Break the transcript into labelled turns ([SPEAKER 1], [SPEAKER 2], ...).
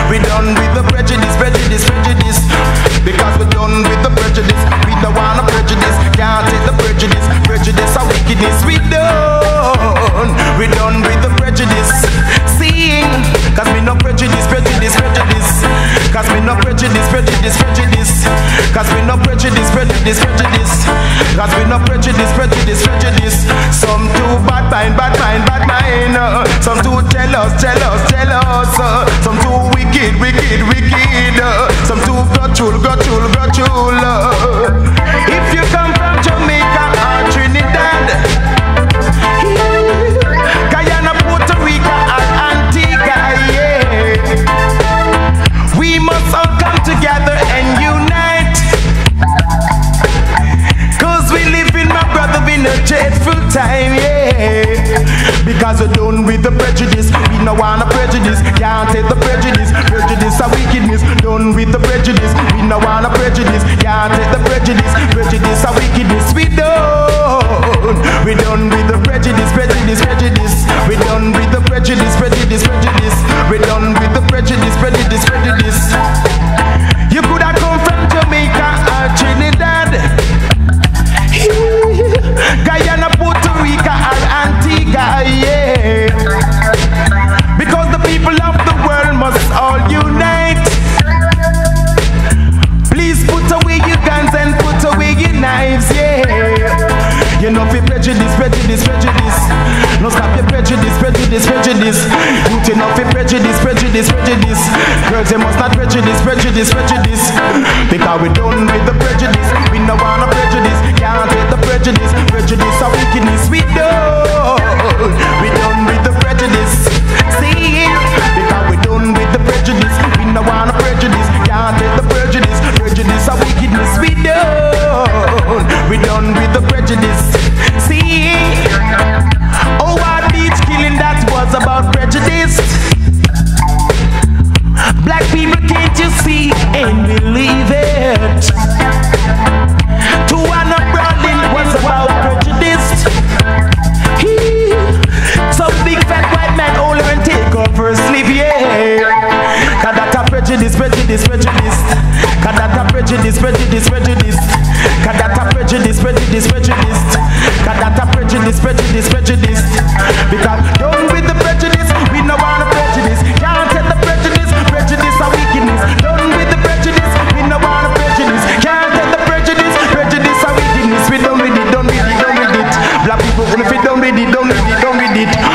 [SPEAKER 1] We done with the prejudice, prejudice, prejudice. Because we done with the prejudice. We don't wanna prejudice. Can't take the prejudice. Prejudice or wickedness. We done with the prejudice. Seeing, cause we no prejudice, prejudice, prejudice. Cause we no prejudice, prejudice, prejudice. Cause we no prejudice, prejudice, prejudice. Cause we no prejudice, prejudice, prejudice. Some too bad mind, bad mind, bad mind. Some too jealous, jealous, jealous. Some too wicked, wicked, wicked. Some too grudgeful, grudgeful, grudgeful. If you come from Jamaica or Trinidad, Guyana, Puerto Rico or Antigua, yeah, we must all come together and unite. Cause we live in, my brother, in a dreadful time, yeah. Because we're done with the prejudice. We no wanna prejudice. Can't take the prejudice. Prejudice or wickedness. Done with the prejudice. We no wanna prejudice. Can't take the prejudice. Prejudice or wickedness. We done with the prejudice. Prejudice, prejudice. We done with the prejudice. Prejudice, prejudice. We done with the prejudice. Prejudice, prejudice. You could have come from Jamaica or Trinidad, Guyana, Puerto Rico or Antigua, yeah. Because the people of the world must all unite. Please put away your guns and put away your knives, yeah. You know fi prejudice, prejudice, prejudice. No stop your prejudice, prejudice, prejudice. You know fi prejudice, prejudice, prejudice. Girls, they must not prejudice, prejudice, prejudice. Because we done with the prejudice. We no wanna prejudice. Can't take the prejudice. Prejudice or wickedness. We done with the prejudice. See, because we done with the prejudice. We no wanna prejudice. Can't take the prejudice. Prejudice or wickedness. We done with the prejudice. See, oh, our beach killing, that was about prejudice. Black people, can't you see and believe it? Tuana Brawling was about prejudice. Some big fat white man hold her and take her for a sleep, yeah. Cause that's a prejudice, prejudice, prejudice. Cause that's a prejudice, prejudice, prejudice. Cause that's a prejudice, prejudice, prejudice. Cause that's a prejudice, prejudice, prejudice. Because done with the prejudice, we no wanna prejudice. Can't take the prejudice, prejudice or wickedness. Done with the prejudice, we no wanna prejudice. Can't take the prejudice, prejudice or wickedness. We done with it, done with it, done with it. Black people, if we done with it, done with it, done with it.